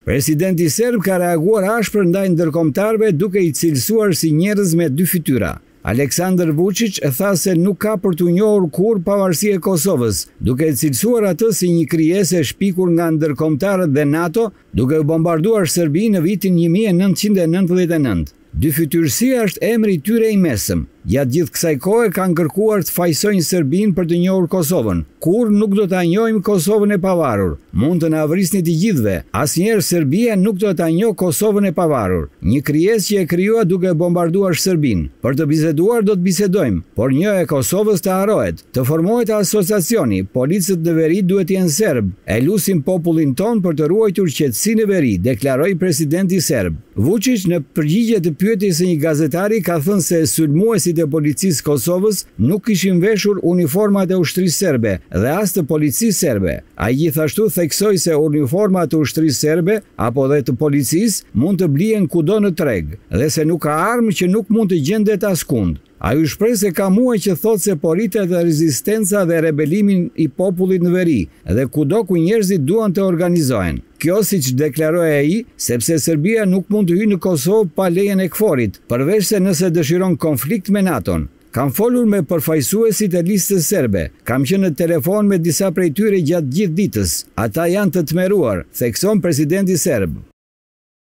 Presidenti serb ka reaguar ashpër ndaj ndërkombëtarëve duke i cilësuar si njerëz me dy fytyra. Aleksandar Vučić tha se nuk ka për t'u njohur kurrë pavarësi e Kosovës, duke e cilësuar atë si një krijesë e shpikur nga ndërkombëtarët dhe NATO, duke u bombarduar Serbinë në vitin 1999. Dyfytyrësia është emri i tyre i mesëm. Gjatë gjithë kësaj kohe kanë kërkuar të fajsojnë Serbinë për të njohur Kosovën. Kur nuk do ta njohim Kosovën e pavarur. Mund të na vrisni të gjithëve. Asnjëherë Serbia nuk do ta njohë Kosovën e pavarur. Një krijesë që e krijua duke bombarduar Serbinë. Për të biseduar do të bisedojmë, por një e Kosovës të harrohet. Të formohet asociacioni, policët në veri duhet të jenë serb. E lusim popullin ton për të ruajtur qetësinë e veri, deklaroi presidenti serb. Vučić në përgjigje të pyetjes së një gazetari ka thënë se sulmuesit e policisë Kosovës nuk kishin veshur uniformat e ushtrisë serbe dhe as të policisë serbe. Ai gjithashtu theksoi se uniformat e ushtrisë serbe apo dhe të policisë mund të blihen kudo në treg dhe se nuk ka armë që nuk mund të gjendet askund. Ai u shpreh se ka muaj që thotë se po rritet rezistenca dhe rebelimin i popullit në veri dhe kudo ku njerëzit duan të organizohen. Kjo siç deklaroi ai, sepse Serbia nuk mund të hyjë në Kosovë pa lejen e KFOR-it, përveç se nëse dëshiron konflikt me NATO-n. Kam folur me përfaqësuesit e listës serbe, kam qenë në telefon me disa prej tyre gjatë gjithë ditës. Ata janë të tmeruar, thekson presidenti serb.